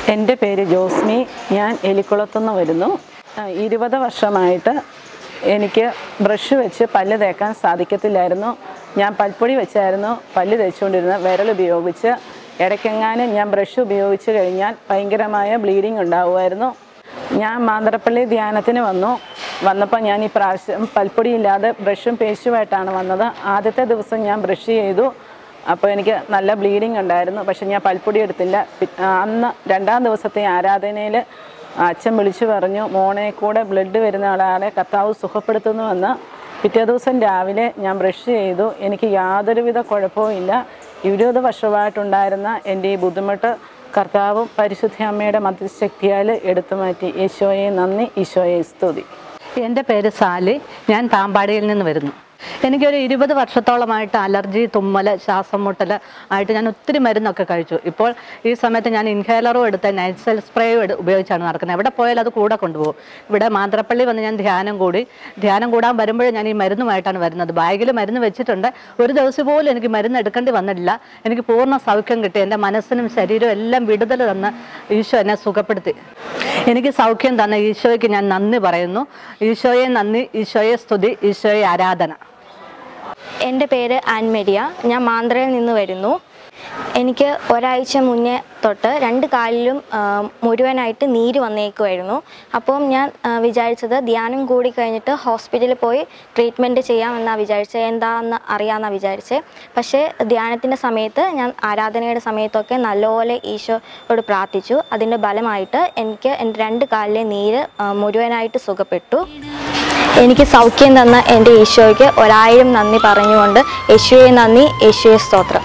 എൻ്റെ പേര് ജോസ്മി. ഞാൻ എലിക്കുളത്തുനിന്ന് വരുന്നു. 20 വർഷമായിട്ട് എനിക്ക് ബ്രഷ് വെച്ച് പല്ല് തേക്കാൻ സാധിക്കത്തില്ലായിരുന്നു. ഞാൻ പൽപ്പൊടി വെച്ചായിരുന്നു പല്ല് തേച്ചുകൊണ്ടിരുന്നത്. വിരലുപയോഗിച്ച് ഇടയ്ക്കെങ്ങാനും ഞാൻ ബ്രഷ് ഉപയോഗിച്ച് കഴിഞ്ഞാൽ ഭയങ്കരമായ ബ്ലീഡിങ് ഉണ്ടാവുമായിരുന്നു. ഞാൻ മാന്തറപ്പള്ളി ധ്യാനത്തിന് വന്നപ്പോൾ ഞാൻ ഈ പ്രാവശ്യം പൽപ്പൊടി ഇല്ലാതെ ബ്രഷും പേസ്റ്റുമായിട്ടാണ് വന്നത്. ആദ്യത്തെ ദിവസം ഞാൻ ബ്രഷ് ചെയ്തു. അപ്പോൾ എനിക്ക് നല്ല ബ്ലീഡിങ് ഉണ്ടായിരുന്നു. പക്ഷെ ഞാൻ പൽപ്പൊടി എടുത്തില്ല. അന്ന് 2-ാം ദിവസത്തെ ആരാധനയിൽ അച്ഛൻ വിളിച്ചു പറഞ്ഞു, മോനെ കൂടെ ബ്ലഡ് വരുന്ന ആളെ കർത്താവ് സുഖപ്പെടുത്തുന്നുവെന്ന്. പിറ്റേ ദിവസം രാവിലെ ഞാൻ ബ്രഷ് ചെയ്തു. എനിക്ക് യാതൊരുവിധ കുഴപ്പവും ഇല്ല. 20 വർഷമായിട്ടുണ്ടായിരുന്ന എൻ്റെ ഈ ബുദ്ധിമുട്ട് കർത്താവും പരിശുദ്ധ അമ്മയുടെ മധ്യശക്തിയാൽ എടുത്തു മാറ്റി. ഈശോയെ നന്ദി, ഈശോയെ സ്തുതി. എൻ്റെ പേര് സാലി. ഞാൻ പാമ്പാടിയിൽ നിന്ന് വരുന്നു. എനിക്കൊരു 20 വർഷത്തോളമായിട്ട് അലർജി, തുമ്മൽ, ശ്വാസം മുട്ടൽ ആയിട്ട് ഞാൻ ഒത്തിരി മരുന്നൊക്കെ കഴിച്ചു. ഇപ്പോൾ ഈ സമയത്ത് ഞാൻ ഇൻഹേലറും എടുത്ത് നൈസൽ സ്പ്രേയും ഉപയോഗിച്ചാണ് നടക്കുന്നത്. എവിടെ പോയാലും അത് കൂടെ കൊണ്ടുപോകും. ഇവിടെ മാന്തറപ്പള്ളി വന്ന് ഞാൻ ധ്യാനം കൂടാൻ വരുമ്പോഴേ ഞാൻ ഈ മരുന്നുമായിട്ടാണ് വരുന്നത്. ബാഗിൽ മരുന്ന് വെച്ചിട്ടുണ്ട്. ഒരു ദിവസം പോലും എനിക്ക് മരുന്ന് എടുക്കേണ്ടി വന്നിട്ടില്ല. എനിക്ക് പൂർണ്ണ സൗഖ്യം കിട്ടി. എൻ്റെ മനസ്സിനും ശരീരവും എല്ലാം വിടുതൽ തന്ന് ഈശോ എന്നെ സുഖപ്പെടുത്തി. എനിക്ക് സൗഖ്യം തന്ന ഈശോയ്ക്ക് ഞാൻ നന്ദി പറയുന്നു. ഈശോയെ നന്ദി, ഈശോയെ സ്തുതി, ഈശോയെ ആരാധന. എൻ്റെ പേര് ആൻമരിയ. ഞാൻ മാന്തറയിൽ നിന്ന് വരുന്നു. എനിക്ക് ഒരാഴ്ച മുന്നേ തൊട്ട് 2 കാലിലും മുഴുവനായിട്ട് നീര് വന്നേക്കുമായിരുന്നു. അപ്പം ഞാൻ വിചാരിച്ചത് ധ്യാനം കൂടി കഴിഞ്ഞിട്ട് ഹോസ്പിറ്റലിൽ പോയി ട്രീറ്റ്മെൻറ്റ് ചെയ്യാമെന്നാണ് വിചാരിച്ചത്. എന്താണെന്ന് അറിയാമെന്നാണ് വിചാരിച്ചത്. പക്ഷേ ധ്യാനത്തിൻ്റെ സമയത്ത് ഞാൻ ആരാധനയുടെ സമയത്തൊക്കെ നല്ലപോലെ ഈശോയോട് പ്രാർത്ഥിച്ചു. അതിൻ്റെ ഫലമായിട്ട് എനിക്ക് എൻ്റെ 2 കാലിലെ നീര് മുഴുവനായിട്ട് സുഖപ്പെട്ടു. എനിക്ക് സൗഖ്യം തന്ന എൻ്റെ ഈശോയ്ക്ക് 1000 നന്ദി പറഞ്ഞുകൊണ്ട് യേശുവെ നന്ദി, യേശുവെ സ്തോത്രം.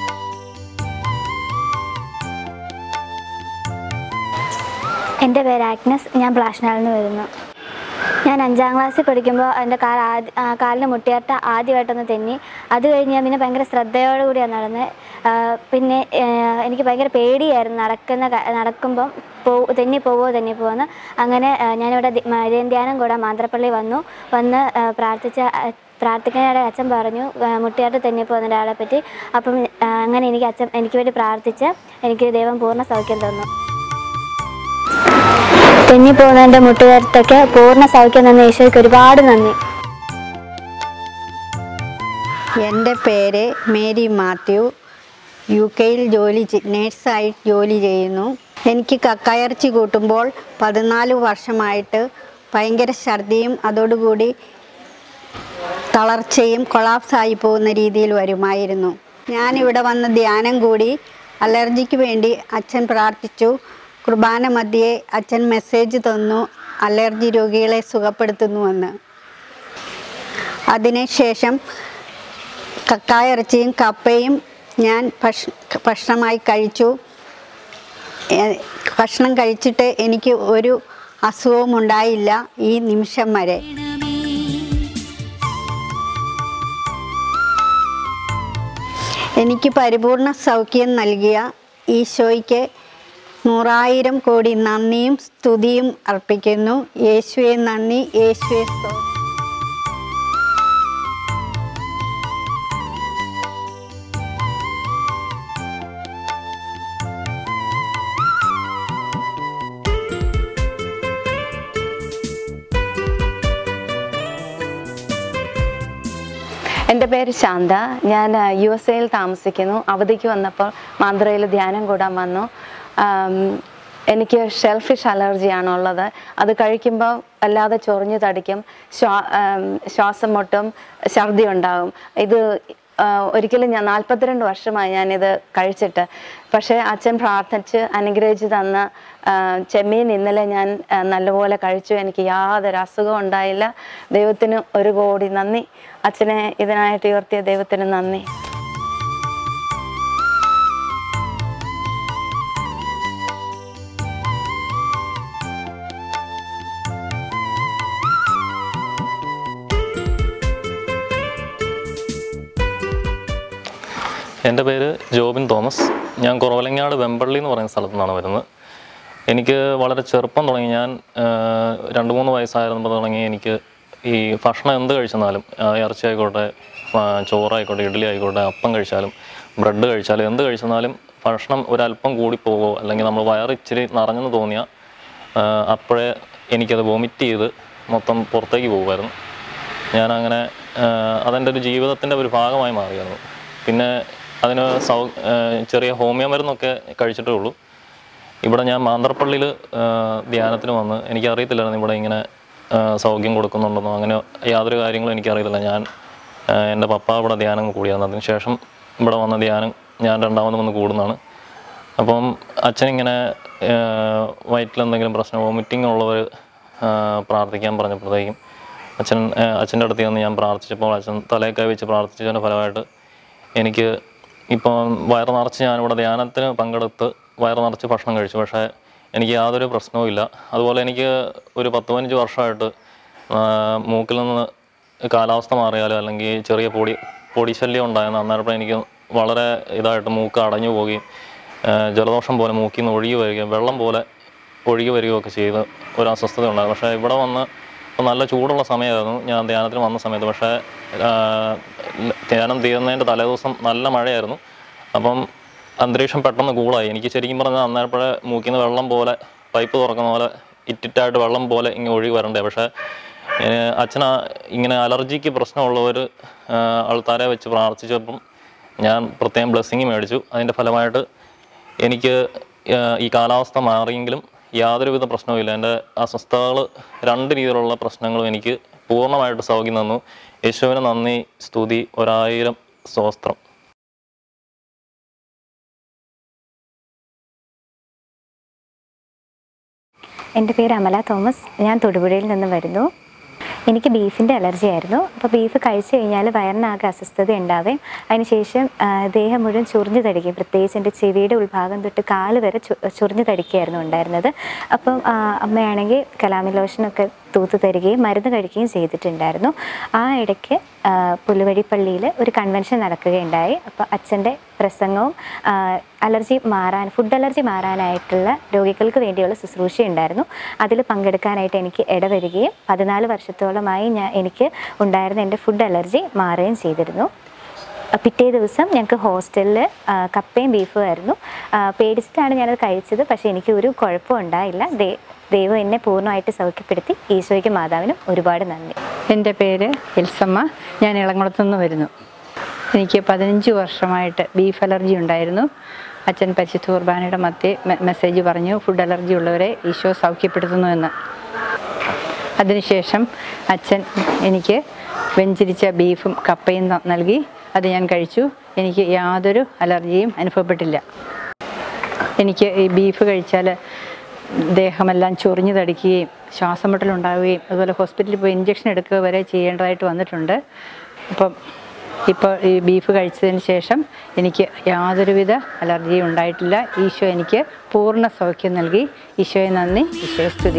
എൻ്റെ പേര് ആഗ്നസ്. ഞാൻ പ്ലാഷനാലിൽ നിന്ന് വരുന്നു. ഞാൻ 5-ാം ക്ലാസ്സിൽ പഠിക്കുമ്പോൾ എൻ്റെ കാലിന് മുട്ടിയാട്ട ആദ്യമായിട്ടൊന്ന് തെന്നി. അത് കഴിഞ്ഞ് ഞാൻ പിന്നെ ഭയങ്കര ശ്രദ്ധയോടുകൂടിയാണ് നടന്നത്. പിന്നെ എനിക്ക് ഭയങ്കര പേടിയായിരുന്നു നടക്കുമ്പം തെന്നിപ്പോവെന്ന്. അങ്ങനെ ഞാനിവിടെ ധ്യാനം കൂടെ മാന്തറപ്പള്ളി വന്ന് പ്രാർത്ഥിക്കാനായിട്ട് അച്ഛൻ പറഞ്ഞു മുട്ടിയാട്ട് തെന്നിപ്പോകുന്ന ഒരാളെ പറ്റി. അപ്പം അങ്ങനെ എനിക്ക് വേണ്ടി പ്രാർത്ഥിച്ച് എനിക്ക് ദൈവം പൂർണ്ണ സൗഖ്യം തന്നു. തെന്നിപ്പോകുന്നതിൻ്റെ മുട്ടുകാരത്തൊക്കെ പൂർണ്ണ സൗഖ്യം തന്ന ഈശോയ്ക്ക് ഒരുപാട് നന്ദി. എൻ്റെ പേര് മേരി മാത്യു. UK-യിൽ നേഴ്സായി ജോലി ചെയ്യുന്നു. എനിക്ക് കക്കയിറച്ചി കൂട്ടുമ്പോൾ 14 വർഷമായിട്ട് ഭയങ്കര ഛർദിയും അതോടുകൂടി തളർച്ചയും കൊളാപ്സായി പോകുന്ന രീതിയിൽ വരുമായിരുന്നു. ഞാനിവിടെ വന്ന് ധ്യാനം കൂടി അലർജിക്ക് വേണ്ടി അച്ഛൻ പ്രാർത്ഥിച്ചു. കുർബാന മധ്യേ അച്ഛൻ മെസ്സേജ് തന്നു, അലർജി രോഗികളെ സുഖപ്പെടുത്തുന്നുവെന്ന്. അതിനുശേഷം കക്കായിറച്ചിയും കപ്പയും ഞാൻ ഭക്ഷണമായി കഴിച്ചു. ഭക്ഷണം കഴിച്ചിട്ട് എനിക്ക് ഒരു അസുഖവും ഉണ്ടായില്ല ഈ നിമിഷം വരെ. എനിക്ക് പരിപൂർണ സൗഖ്യം നൽകിയ ഈശോയ്ക്ക് 100,000 കോടി നന്ദിയും സ്തുതിയും അർപ്പിക്കുന്നു. യേശുവെ നന്ദി, യേശുവെ സ്തോത്രം. എൻ്റെ പേര് ശാന്ത. ഞാൻ USA-യിൽ താമസിക്കുന്നു. അവധിക്ക് വന്നപ്പോൾ മാന്തറയിൽ ധ്യാനം കൂടാൻ വന്നു. എനിക്ക് ഷെൽഫിഷ് അലർജിയാണുള്ളത്. അത് കഴിക്കുമ്പോൾ വല്ലാതെ ചൊറിഞ്ഞു തടിക്കും, ശ്വാസം മുട്ടും, ഛർദി ഉണ്ടാകും. ഇത് ഒരിക്കലും 42 വർഷമായി ഞാനിത് കഴിച്ചിട്ട്. പക്ഷേ അച്ഛൻ പ്രാർത്ഥിച്ച് അനുഗ്രഹിച്ച് തന്ന ചെമ്മീൻ ഇന്നലെ ഞാൻ നല്ലപോലെ കഴിച്ചു. എനിക്ക് യാതൊരു അസുഖവും ഉണ്ടായില്ല. ദൈവത്തിന് 1 കോടി നന്ദി. അച്ഛനെ ഇതിനായിട്ട് ഉയർത്തിയ ദൈവത്തിന് നന്ദി. എൻ്റെ പേര് ജോബിൻ തോമസ്. ഞാൻ കുറവലങ്ങാട് വെമ്പള്ളി എന്ന് പറയുന്ന സ്ഥലത്തു നിന്നാണ് വരുന്നത്. എനിക്ക് വളരെ ചെറുപ്പം തുടങ്ങി, ഞാൻ 2-3 വയസ്സായിരുന്നപ്പോൾ തുടങ്ങി എനിക്ക് ഈ ഭക്ഷണം എന്ത് കഴിച്ചെന്നാലും, ഇറച്ചി ആയിക്കോട്ടെ, ചോറായിക്കോട്ടെ, ഇഡ്ഡലി ആയിക്കോട്ടെ, അപ്പം കഴിച്ചാലും ബ്രെഡ് കഴിച്ചാലും എന്ത് കഴിച്ചെന്നാലും ഭക്ഷണം ഒരല്പം കൂടിപ്പോകുമോ അല്ലെങ്കിൽ നമ്മൾ വയറ് ഇച്ചിരി നിറഞ്ഞെന്ന് തോന്നിയാൽ അപ്പോഴേ എനിക്കത് വൊമിറ്റ് ചെയ്ത് മൊത്തം പുറത്തേക്ക് പോകുമായിരുന്നു. ഞാനങ്ങനെ അതെൻ്റെ ഒരു ജീവിതത്തിൻ്റെ ഒരു ഭാഗമായി മാറിയായിരുന്നു. പിന്നെ അതിന് ചെറിയ ഹോമിയോ മരുന്നൊക്കെ കഴിച്ചിട്ടേ ഉള്ളൂ. ഇവിടെ ഞാൻ മാന്തർപ്പള്ളിയിൽ ധ്യാനത്തിന് വന്ന് എനിക്കറിയത്തില്ലായിരുന്നു ഇവിടെ ഇങ്ങനെ സൗഖ്യം കൊടുക്കുന്നുണ്ടെന്നോ അങ്ങനെ യാതൊരു കാര്യങ്ങളും എനിക്കറിയത്തില്ല. എൻ്റെ പപ്പ ഇവിടെ ധ്യാനം കൂടിയായിരുന്നു. അതിന് ശേഷം ഇവിടെ വന്ന ധ്യാനം ഞാൻ രണ്ടാമത് വന്ന് കൂടുന്നതാണ്. അപ്പം അച്ഛനിങ്ങനെ വയറ്റിലെന്തെങ്കിലും പ്രശ്നം വോമിറ്റിംഗ് ഉള്ളവർ പ്രാർത്ഥിക്കാൻ പറഞ്ഞപ്പോഴത്തേക്കും അച്ഛൻ്റെ അടുത്ത് ചെന്ന് ഞാൻ പ്രാർത്ഥിച്ചപ്പോൾ അച്ഛൻ തലയൊക്കെ വെച്ച് പ്രാർത്ഥിച്ചതിൻ്റെ ഫലമായിട്ട് എനിക്ക് ഇപ്പം വയറ് നിറച്ച് ഞാനിവിടെ ധ്യാനത്തിന് പങ്കെടുത്ത് വയറ് നിറച്ച് ഭക്ഷണം കഴിച്ചു. പക്ഷേ എനിക്ക് യാതൊരു പ്രശ്നവും ഇല്ല. അതുപോലെ എനിക്ക് ഒരു 10-15 വർഷമായിട്ട് മൂക്കിൽ നിന്ന് കാലാവസ്ഥ മാറിയാലോ അല്ലെങ്കിൽ ചെറിയ പൊടിശല്യം ഉണ്ടായിരുന്നു. അന്നേരം എനിക്ക് വളരെ ഇതായിട്ട് മൂക്ക് അടഞ്ഞു പോവുകയും ജലദോഷം പോലെ മൂക്കിൽ നിന്ന് ഒഴുകി വരികയും വെള്ളം പോലെ ഒഴുകി വരികയൊക്കെ ചെയ്ത് ഒരു അസ്വസ്ഥത ഉണ്ടായിരുന്നു. പക്ഷേ ഇവിടെ വന്ന് നല്ല ചൂടുള്ള സമയമായിരുന്നു ഞാൻ ധ്യാനത്തിന് വന്ന സമയത്ത്. പക്ഷേ ധ്യാനം തീർന്നതിൻ്റെ തലേദിവസം നല്ല മഴയായിരുന്നു. അപ്പം അന്തരീക്ഷം പെട്ടെന്ന് കൂളായി. എനിക്ക് ശരിക്കും പറഞ്ഞാൽ അന്നേരപ്പോഴേ മൂക്കിൽ നിന്ന് വെള്ളം പോലെ പൈപ്പ് തുറക്കുന്ന പോലെ ഇറ്റിറ്റായിട്ട് വെള്ളം പോലെ ഇങ്ങനെ ഒഴുകി വരണ്ടേ. പക്ഷേ അച്ഛന് ഇങ്ങനെ അലർജിക്ക് പ്രശ്നമുള്ളവർ ആൾക്കാരെ വെച്ച് പ്രാർത്ഥിച്ചപ്പം ഞാൻ പ്രത്യേകം ബ്ലെസ്സിങ് മേടിച്ചു. അതിൻ്റെ ഫലമായിട്ട് എനിക്ക് ഈ കാലാവസ്ഥ മാറിയെങ്കിലും യാതൊരുവിധ പ്രശ്നവുമില്ല. എൻ്റെ അസ്വസ്ഥതകൾ 2 രീതിയിലുള്ള പ്രശ്നങ്ങളും എനിക്ക് പൂർണ്ണമായിട്ട് സൗഖ്യം തന്നു. യേശുവിന് നന്ദി, സ്തുതി, 1000 സ്തോത്രം. എൻ്റെ പേര് അമല തോമസ്. ഞാൻ തൊടുപുഴയിൽ നിന്ന് വരുന്നു. എനിക്ക് ബീഫിൻ്റെ അലർജി ആയിരുന്നു. അപ്പോൾ ബീഫ് കഴിച്ചു കഴിഞ്ഞാൽ വയറിനാകെ അസ്വസ്ഥത ഉണ്ടാവുകയും അതിനുശേഷം ദേഹം മുഴുവൻ ചൊറിഞ്ഞു തടിക്കുകയും പ്രത്യേകിച്ച് എൻ്റെ ചെവിയുടെ ഉൾഭാഗം തൊട്ട് കാല് വരെ ചൊറിഞ്ഞു തടിക്കുകയായിരുന്നു ഉണ്ടായിരുന്നത്. അപ്പം അമ്മയാണെങ്കിൽ കലാമി ലോഷനൊക്കെ തൂത്ത് തരികയും മരുന്ന് കഴിക്കുകയും ചെയ്തിട്ടുണ്ടായിരുന്നു. ആ ഇടയ്ക്ക് പുല്ലുവഴിപ്പള്ളിയിൽ ഒരു കൺവെൻഷൻ നടക്കുകയുണ്ടായി. അപ്പോൾ അച്ഛൻ്റെ പ്രസംഗവും ഫുഡ് അലർജി മാറാനായിട്ടുള്ള രോഗികൾക്ക് വേണ്ടിയുള്ള ശുശ്രൂഷ ഉണ്ടായിരുന്നു. അതിൽ പങ്കെടുക്കാനായിട്ട് എനിക്ക് ഇടവരികയും 14 വർഷത്തോളമായി എനിക്ക് ഉണ്ടായിരുന്ന എൻ്റെ ഫുഡ് അലർജി മാറുകയും ചെയ്തിരുന്നു. പിറ്റേ ദിവസം ഞങ്ങൾക്ക് ഹോസ്റ്റലിൽ കപ്പയും ബീഫും ആയിരുന്നു. പേടിച്ചിട്ടാണ് ഞാനത് കഴിച്ചത്. പക്ഷേ എനിക്ക് ഒരു കുഴപ്പവും ഉണ്ടായില്ല. ദൈവം എന്നെ പൂർണ്ണമായിട്ട് സൗഖ്യപ്പെടുത്തി. ഈശോയ്ക്കും മാതാവിനും ഒരുപാട് നന്ദി. എൻ്റെ പേര് എൽസമ്മ. ഞാൻ ഇളംകുളത്തു നിന്ന് വരുന്നു. എനിക്ക് 15 വർഷമായിട്ട് ബീഫ് അലർജി ഉണ്ടായിരുന്നു. അച്ഛൻ പരിശുദ്ധ കുർബാനയുടെ മധ്യേ മെസ്സേജ് പറഞ്ഞു ഫുഡ് അലർജി ഉള്ളവരെ ഈശോ സൗഖ്യപ്പെടുത്തുന്നു എന്ന്. അതിനുശേഷം അച്ഛൻ എനിക്ക് വെഞ്ചരിച്ച ബീഫും കപ്പയും നൽകി. അത് ഞാൻ കഴിച്ചു. എനിക്ക് യാതൊരു അലർജിയും അനുഭവപ്പെട്ടില്ല. എനിക്ക് ഈ ബീഫ് കഴിച്ചാൽ ദേഹമെല്ലാം ചൊറിഞ്ഞു തടിക്കുകയും ശ്വാസം മുട്ടലുണ്ടാവുകയും അതുപോലെ ഹോസ്പിറ്റലിൽ പോയി ഇഞ്ചക്ഷൻ എടുക്കുക വരെ ചെയ്യേണ്ടതായിട്ട് വന്നിട്ടുണ്ട്. ഇപ്പോൾ ഈ ബീഫ് കഴിച്ചതിന് ശേഷം എനിക്ക് യാതൊരുവിധ അലർജിയും ഉണ്ടായിട്ടില്ല. ഈശോ എനിക്ക് പൂർണ്ണ സൗഖ്യം നൽകി. ഈശോയെ നന്ദി, ഈശോയെ സ്തുതി.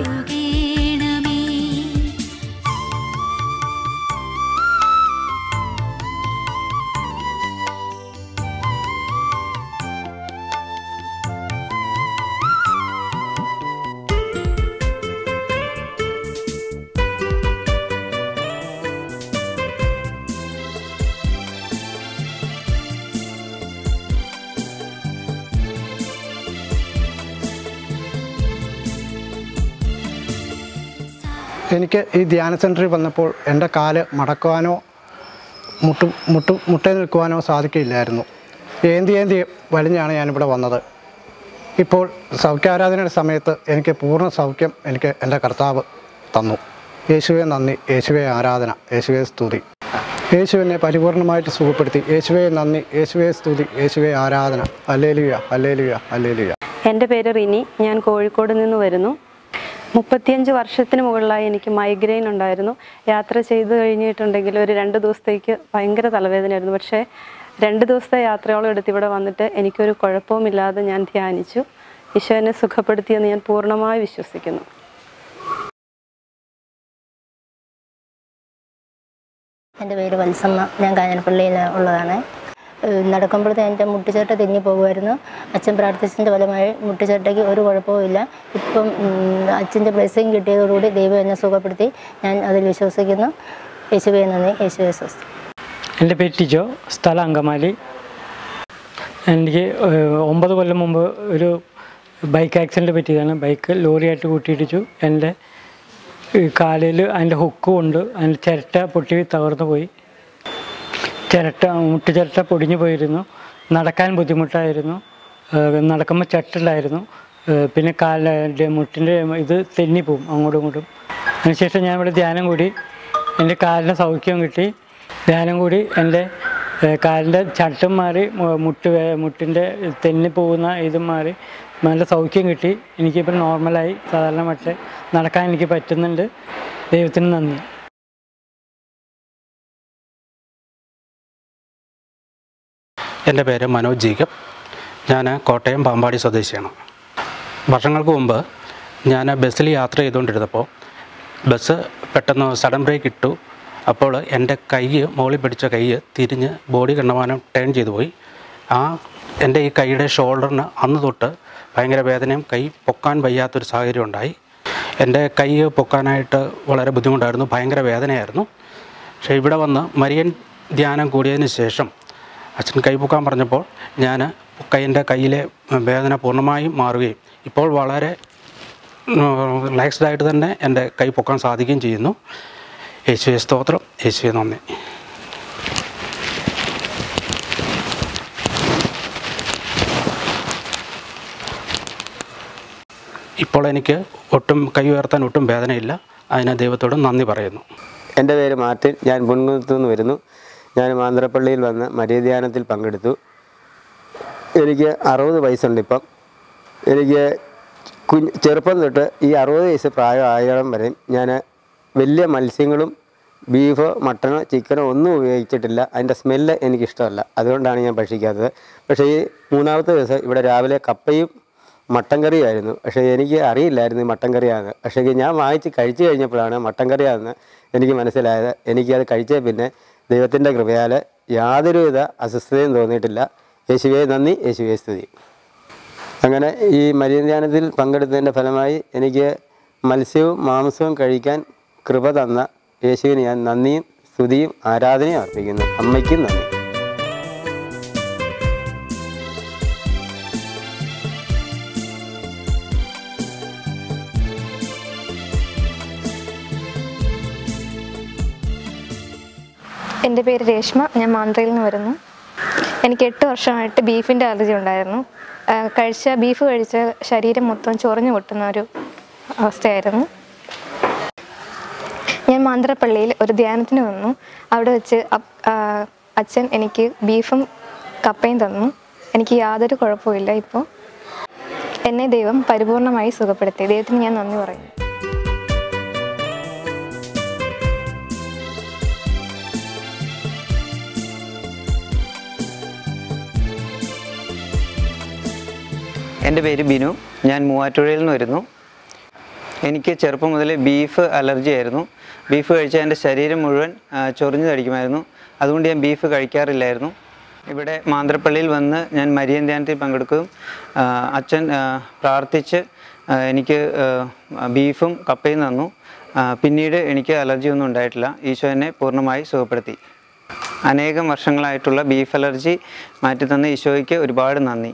എനിക്ക് ഈ ധ്യാന സെൻറ്ററിൽ വന്നപ്പോൾ എൻ്റെ കാല് മടക്കുവാനോ മുട്ടേ നിൽക്കുവാനോ സാധിക്കില്ലായിരുന്നു. ഏന്തി വലിഞ്ഞാണ് ഞാനിവിടെ വന്നത്. ഇപ്പോൾ സൗഖ്യാരാധനയുടെ സമയത്ത് എനിക്ക് പൂർണ്ണ സൗഖ്യം എനിക്ക് എൻ്റെ കർത്താവ് തന്നു. യേശുവെ നന്ദി, യേശുവെ ആരാധന, യേശുവെ സ്തുതി. യേശു എന്നെ പരിപൂർണമായിട്ട് സുഖപ്പെടുത്തി. യേശുവെ നന്ദി, യേശുവെ സ്തുതി, യേശുവെ ആരാധന. Hallelujah, hallelujah, hallelujah. എൻ്റെ പേര് റിനി. ഞാൻ കോഴിക്കോട് നിന്ന് വരുന്നു. 35 വർഷത്തിന് മുകളിലായി എനിക്ക് മൈഗ്രെയിൻ ഉണ്ടായിരുന്നു. യാത്ര ചെയ്ത് കഴിഞ്ഞിട്ടുണ്ടെങ്കിൽ ഒരു 2 ദിവസത്തേക്ക് ഭയങ്കര തലവേദനയായിരുന്നു. പക്ഷേ 2 ദിവസത്തെ യാത്രയോളം എടുത്ത് ഇവിടെ വന്നിട്ട് എനിക്കൊരു കുഴപ്പവുമില്ലാതെ ഞാൻ ധ്യാനിച്ചു. ഈശോ എന്നെ സുഖപ്പെടുത്തിയെന്ന് ഞാൻ പൂർണ്ണമായി വിശ്വസിക്കുന്നു. എൻ്റെ പേര് വത്സമ്മ. ഞാൻ കാഞ്ഞിരപ്പള്ളിയിൽ ഉള്ളതാണ്. നടക്കുമ്പോഴത്തെ എൻ്റെ മുട്ടുചേട്ട തെന്നി പോകുമായിരുന്നു. അച്ഛൻ പ്രാർത്ഥിച്ചതിൻ്റെ ഫലമായി മുട്ടുചേട്ടയ്ക്ക് ഒരു കുഴപ്പവും ഇല്ല. ഇപ്പം അച്ഛൻ്റെ ബ്ലെസ്സിങ് കിട്ടിയതോടുകൂടി ദൈവം എന്നെ സുഖപ്പെടുത്തി. ഞാൻ അതിൽ വിശ്വസിക്കുന്നു. യേശുവേ നന്ദി, യേശുവേ സ്വസ്തി. എൻ്റെ പേര് ടിജോ, സ്ഥലം അങ്കമാലി. എനിക്ക് 9 കൊല്ലം മുമ്പ് ഒരു ബൈക്ക് ആക്സിഡൻറ്റ് പറ്റിയതാണ്. ബൈക്ക് ലോറിയായിട്ട് കൂട്ടിയിടിച്ചു. എൻ്റെ കാലിൽ അതിൻ്റെ ഹുക്കും ഉണ്ട്, അതിൻ്റെ ചിരട്ട പൊട്ടി തകർന്നു പോയി. മുട്ടുചിരട്ട പൊടിഞ്ഞു പോയിരുന്നു. നടക്കാൻ ബുദ്ധിമുട്ടായിരുന്നു. നടക്കുമ്പോൾ ചട്ടിലായിരുന്നു. പിന്നെ മുട്ടിൻ്റെ ഇത് തെന്നിപ്പോവും അങ്ങോട്ടും ഇങ്ങോട്ടും. അതിനുശേഷം ഞാൻ ഇവിടെ ധ്യാനം കൂടി. എൻ്റെ കാലിന് സൗഖ്യം കിട്ടി. ധ്യാനം കൂടി എൻ്റെ കാലിൻ്റെ ചട്ടും മാറി, മുട്ടിൻ്റെ തെന്നിപ്പോകുന്ന ഇതും മാറി, നല്ല സൗഖ്യം കിട്ടി. എനിക്കിപ്പോൾ നോർമലായി, സാധാരണ മറ്റേ നടക്കാൻ എനിക്ക് പറ്റുന്നുണ്ട്. ദൈവത്തിന് നന്ദി. എൻ്റെ പേര് മനോജ് ജേക്കബ്. ഞാൻ കോട്ടയം പാമ്പാടി സ്വദേശിയാണ്. വർഷങ്ങൾക്ക് മുമ്പ് ഞാൻ ബസ്സിൽ യാത്ര ചെയ്തുകൊണ്ടിരുന്നപ്പോൾ ബസ് പെട്ടെന്ന് സഡൻ ബ്രേക്ക് ഇട്ടു. അപ്പോൾ എൻ്റെ കൈ, മുകളിൽ പിടിച്ച കൈ തിരിഞ്ഞ് ബോഡി കണ്ടമാനം ടേൺ ചെയ്തു പോയി. എൻ്റെ ഈ കൈയുടെ ഷോൾഡറിന് അന്ന് തൊട്ട് ഭയങ്കര വേദനയും കൈ പൊക്കാൻ വയ്യാത്തൊരു സാഹചര്യം ഉണ്ടായി. എൻ്റെ കൈ പൊക്കാനായിട്ട് വളരെ ബുദ്ധിമുട്ടായിരുന്നു, ഭയങ്കര വേദനയായിരുന്നു. പക്ഷേ ഇവിടെ വന്ന് മരിയൻ ധ്യാനം കൂടിയതിന് ശേഷം അച്ഛൻ കൈ പൊക്കാൻ പറഞ്ഞപ്പോൾ ഞാൻ എൻ്റെ കയ്യിലെ വേദന പൂർണ്ണമായും മാറുകയും ഇപ്പോൾ വളരെ റിലാക്സ്ഡായിട്ട് തന്നെ എൻ്റെ കൈ പൊക്കാൻ സാധിക്കുകയും ചെയ്യുന്നു. യേശുവേ സ്തോത്രം, യേശുവേ നന്ദി. ഇപ്പോൾ എനിക്ക് കൈ ഉയർത്താൻ ഒട്ടും വേദനയില്ല. അതിന് ദൈവത്തോട് നന്ദി പറയുന്നു. എൻ്റെ പേര് മാർട്ടിൻ. ഞാൻ പൊൻകുന്നത്തു നിന്ന് വരുന്നു. ഞാൻ മാന്ത്രപ്പള്ളിയിൽ വന്ന് മരിയധ്യാനത്തിൽ പങ്കെടുത്തു. എനിക്ക് 60 വയസ്സുണ്ട്. ഇപ്പം എനിക്ക് ചെറുപ്പം തൊട്ട് ഈ 60 വയസ്സ് പ്രായമായണം വരെയും ഞാൻ വലിയ മത്സ്യങ്ങളും ബീഫോ മട്ടനോ ചിക്കനോ ഒന്നും ഉപയോഗിച്ചിട്ടില്ല. അതിൻ്റെ സ്മെല്ല് എനിക്കിഷ്ടമല്ല, അതുകൊണ്ടാണ് ഞാൻ ഭക്ഷിക്കാത്തത്. പക്ഷേ ഈ 3ാമത്തെ ദിവസം ഇവിടെ രാവിലെ കപ്പയും മട്ടൻ കറിയായിരുന്നു. പക്ഷേ എനിക്ക് അറിയില്ലായിരുന്നു ഈ മട്ടൻ കറിയാണെന്ന്. പക്ഷേ ഞാൻ വാങ്ങിച്ച് കഴിച്ചു കഴിഞ്ഞപ്പോഴാണ് മട്ടൻ കറിയാണെന്ന് എനിക്ക് മനസ്സിലായത്. എനിക്കത് കഴിച്ച പിന്നെ ദൈവത്തിൻ്റെ കൃപയാൽ യാതൊരുവിധ അസ്വസ്ഥതയും തോന്നിയിട്ടില്ല. യേശുവേ നന്ദി, യേശുവേ സ്തുതി. അങ്ങനെ ഈ മരിയധ്യാനത്തിൽ പങ്കെടുത്തതിൻ്റെ ഫലമായി എനിക്ക് മത്സ്യവും മാംസവും കഴിക്കാൻ കൃപ തന്ന യേശുവിന് ഞാൻ നന്ദിയും സ്തുതിയും ആരാധനയും അർപ്പിക്കുന്നു. അമ്മയ്ക്കും നന്ദി. എൻ്റെ പേര് രേഷ്മ. ഞാൻ മാന്ത്രയിൽ നിന്ന് വരുന്നു. എനിക്ക് 8 വർഷമായിട്ട് ബീഫിൻ്റെ അലർജി ഉണ്ടായിരുന്നു. ബീഫ് കഴിച്ച ശരീരം മൊത്തം ചൊറിഞ്ഞു പൊട്ടുന്ന ഒരു അവസ്ഥയായിരുന്നു. ഞാൻ മാന്ത്രപ്പള്ളിയിൽ ഒരു ധ്യാനത്തിന് വന്നു. അവിടെ വെച്ച് അച്ഛൻ എനിക്ക് ബീഫും കപ്പയും തന്നു. എനിക്ക് യാതൊരു കുഴപ്പമില്ല. ഇപ്പോൾ എന്നെ ദൈവം പരിപൂർണമായി സുഖപ്പെടുത്തി. ദൈവത്തിന് ഞാൻ നന്ദി പറയുന്നു. എൻ്റെ പേര് ബിനു. ഞാൻ മൂവാറ്റുപുഴയിൽ നിന്ന് വരുന്നു. എനിക്ക് ചെറുപ്പം മുതൽ ബീഫ് അലർജി ആയിരുന്നു. ബീഫ് കഴിച്ചാൽ എൻ്റെ ശരീരം മുഴുവൻ ചൊറിഞ്ഞു തടിക്കുമായിരുന്നു. അതുകൊണ്ട് ഞാൻ ബീഫ് കഴിക്കാറില്ലായിരുന്നു. ഇവിടെ മാന്ത്രപ്പള്ളിയിൽ വന്ന് ഞാൻ മരിയൻ ധ്യാനത്തിൽ പങ്കെടുക്കുകയും അച്ഛൻ പ്രാർത്ഥിച്ച് എനിക്ക് ബീഫും കപ്പയും തന്നു. പിന്നീട് എനിക്ക് അലർജി ഒന്നും ഉണ്ടായിട്ടില്ല. ഈശോ എന്നെ പൂർണ്ണമായി സുഖപ്പെടുത്തി. അനേകം വർഷങ്ങളായിട്ടുള്ള ബീഫ് അലർജി മാറ്റിത്തന്ന ഈശോയ്ക്ക് ഒരുപാട് നന്ദി.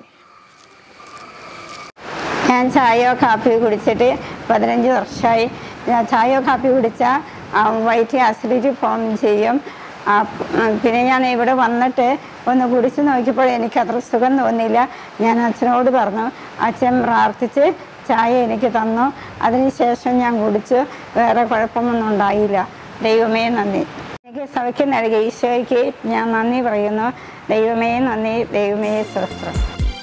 ഞാൻ ചായയോ കാപ്പിയോ കുടിച്ചിട്ട് 15 വർഷമായി. ചായയോ കാപ്പി കുടിച്ചാൽ വയറ്റിൽ അസിഡിറ്റി ഫോം ചെയ്യും. പിന്നെ ഞാൻ ഇവിടെ വന്നിട്ട് ഒന്ന് കുടിച്ച് നോക്കിയപ്പോൾ എനിക്ക് അത്ര സുഖം തോന്നിയില്ല. ഞാൻ അച്ഛനോട് പറഞ്ഞു. അച്ഛൻ പ്രാർത്ഥിച്ച് ചായ എനിക്ക് തന്നു. അതിനുശേഷം ഞാൻ കുടിച്ചു. വേറെ കുഴപ്പമൊന്നും ഉണ്ടായില്ല. ദൈവമേ നന്ദി. എനിക്ക് സൗഖ്യം നൽകിയ ഈശോയ്ക്ക് ഞാൻ നന്ദി പറയുന്നു. ദൈവമേ നന്ദി, ദൈവമേ സ്തോത്രം.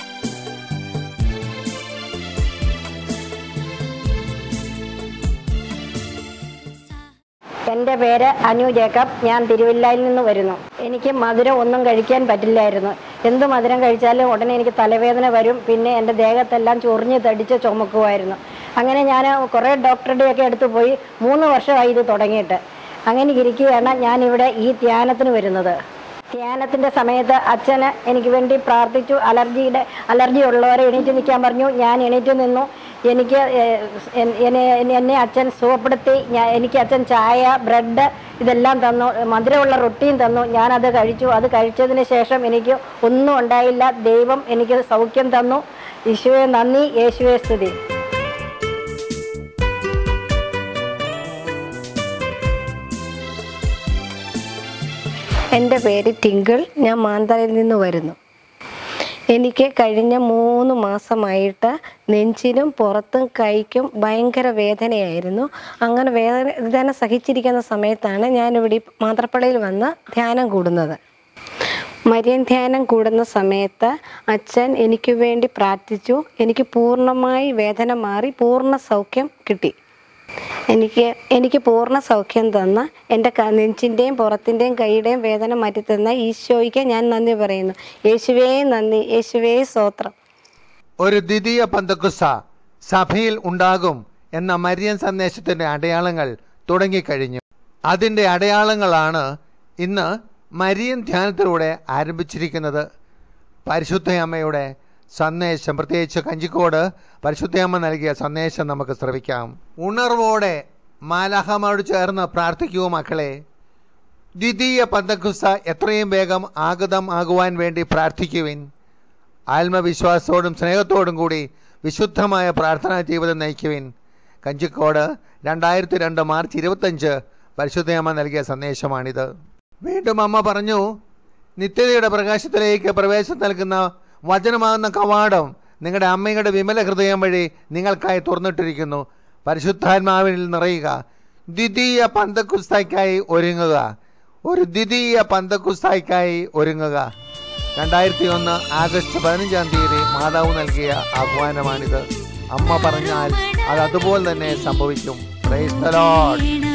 എൻ്റെ പേര് അനു ജേക്കബ്. ഞാൻ തിരുവല്ലയിൽ നിന്ന് വരുന്നു. എനിക്ക് മധുരം ഒന്നും കഴിക്കാൻ പറ്റില്ലായിരുന്നു. എന്ത് മധുരം കഴിച്ചാലും ഉടനെ എനിക്ക് തലവേദന വരും. പിന്നെ എൻ്റെ ദേഹത്തെല്ലാം ചൊറിഞ്ഞ് തടിച്ച് ചുമക്കുമായിരുന്നു. അങ്ങനെ ഞാൻ കുറേ ഡോക്ടറുടെയൊക്കെ അടുത്ത് പോയി. 3 വർഷമായി ഇത് തുടങ്ങിയിട്ട്. അങ്ങനെ ഇരിക്കുകയാണ് ഞാനിവിടെ ഈ ധ്യാനത്തിന് വരുന്നത്. ധ്യാനത്തിൻ്റെ സമയത്ത് അച്ഛന് എനിക്ക് വേണ്ടി പ്രാർത്ഥിച്ചു. അലർജി ഉള്ളവരെ എണീറ്റ് നിൽക്കാൻ പറഞ്ഞു. ഞാൻ എണീറ്റ് നിന്നു. എനിക്ക് എന്നെ അച്ഛൻ സുഖപ്പെടുത്തി. എനിക്ക് അച്ഛൻ ചായ, ബ്രെഡ് ഇതെല്ലാം തന്നു, മധുരമുള്ള റൊട്ടിയും തന്നു. ഞാനത് കഴിച്ചു. അത് കഴിച്ചതിന് ശേഷം എനിക്ക് ഒന്നും ഉണ്ടായില്ല. ദൈവം എനിക്ക് സൗഖ്യം തന്നു. യേശുവേ നന്ദി, യേശുവേ സ്തുതി. എൻ്റെ പേര് ടിങ്കിൾ. ഞാൻ മാന്തളയിൽ നിന്ന് വരുന്നു. എനിക്ക് കഴിഞ്ഞ 3 മാസമായിട്ട് നെഞ്ചിനും പുറത്തും കൈക്കും ഭയങ്കര വേദനയായിരുന്നു. അങ്ങനെ വേദന സഹിച്ചിരിക്കുന്ന സമയത്താണ് ഞാനിവിടെ മാന്ത്രപ്പള്ളിയിൽ വന്ന് ധ്യാനം കൂടുന്നത്. മരിയൻ ധ്യാനം കൂടുന്ന സമയത്ത് അച്ഛൻ എനിക്ക് വേണ്ടി പ്രാർത്ഥിച്ചു. എനിക്ക് പൂർണ്ണമായി വേദന മാറി പൂർണ്ണ സൗഖ്യം കിട്ടി. എനിക്ക് പൂർണ്ണ സൗഖ്യം തന്ന എൻ്റെ നെഞ്ചിൻ്റെയും പുറത്തിൻ്റെയും കൈയുടെയും വേദന മാറ്റിത്തന്ന ഈശോയ്ക്ക് ഞാൻ നന്ദി പറയുന്നു. യേശുവേ നന്ദി, യേശുവേ സ്തോത്രം. ഒരു ദ്വിതീയ പന്തക്കുസ്ത സഭയിൽ ഉണ്ടാകും എന്ന മരിയൻ സന്ദേശത്തിൻ്റെ അടയാളങ്ങൾ തുടങ്ങിക്കഴിഞ്ഞു. അതിൻ്റെ അടയാളങ്ങളാണ് ഇന്ന് മരിയൻ ധ്യാനത്തിലൂടെ ആരംഭിച്ചിരിക്കുന്നത്. പരിശുദ്ധയമ്മയുടെ സന്ദേശം, പ്രത്യേകിച്ച് കഞ്ചിക്കോട് പരിശുദ്ധയമ്മ നൽകിയ സന്ദേശം നമുക്ക് ശ്രവിക്കാം. ഉണർവോടെ മാലാഖമാരോട് ചേർന്ന് പ്രാർത്ഥിക്കൂ മക്കളെ. ദ്വിതീയ പന്തക്കുസ്ത എത്രയും വേഗം ആഗതം ആകുവാൻ വേണ്ടി പ്രാർത്ഥിക്കുവിൻ. ആത്മവിശ്വാസത്തോടും സ്നേഹത്തോടും കൂടി വിശുദ്ധമായ പ്രാർത്ഥനാ ജീവിതം നയിക്കുവിൻ. കഞ്ചിക്കോട് 2002 മാർച്ച് 25 പരിശുദ്ധയമ്മ നൽകിയ സന്ദേശമാണിത്. വീണ്ടും അമ്മ പറഞ്ഞു, നിത്യതയുടെ പ്രകാശത്തിലേക്ക് പ്രവേശനം നൽകുന്ന വചനമാകുന്ന കവാടം നിങ്ങളുടെ അമ്മയുടെ വിമല ഹൃദയം വഴി നിങ്ങൾക്കായി തുറന്നിട്ടിരിക്കുന്നു. പരിശുദ്ധാത്മാവിൽ നിറയുക. ദ്വിതീയ പന്തക്കുസ്തയ്ക്കായി ഒരുങ്ങുക. ഒരു ദ്വിതീയ പന്തക്കുസ്തയ്ക്കായി ഒരുങ്ങുക. 2001 ആഗസ്റ്റ് 15 മാതാവ് നൽകിയ ആഹ്വാനമാണിത്. അമ്മ പറഞ്ഞാൽ അത് അതുപോലെ തന്നെ സംഭവിക്കും. Praise the Lord.